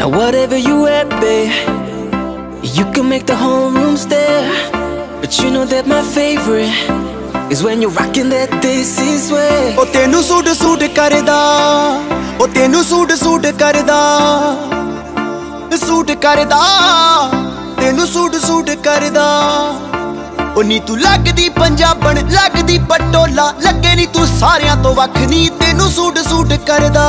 Now whatever you wear, babe, you can make the whole room stare. But you know that my favorite is when you're rocking that this is way. O tenu suit karda, o tenu suit karda, suit karda, tenu suit karda. O नी तू लगदी पंजाबन लगदी पटोला, लगे नी तू सारियां तो वख नी, तेनू suit करदा।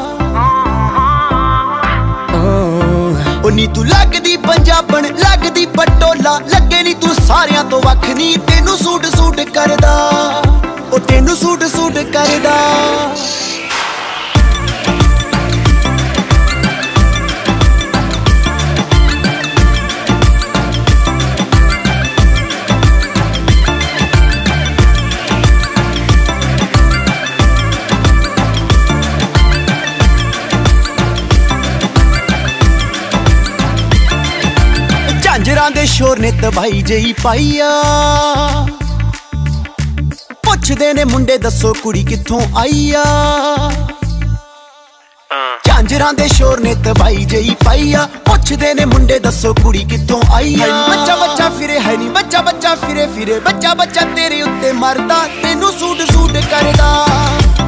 ओ नी तू लगदी पंजाबन लगदी पटोला, लगे नी तू सारियां तो वख नी, तेनू सूट करदा। ओ तेनू सूट करदा। झांजरां दे शोर ने तबाही जही पाईया, पुछदे ने मुंडे दसो कुड़ी कित्थों आईया। झांजरां दे शोर ने तबाही जही पाईया, पुछदे ने मुंडे दसो कुड़ी कित्थों आईया। बच्चा फिरे है नी बच्चा फिरे बच्चा तेरे उत्ते मरदा, तेनू सूट करदा।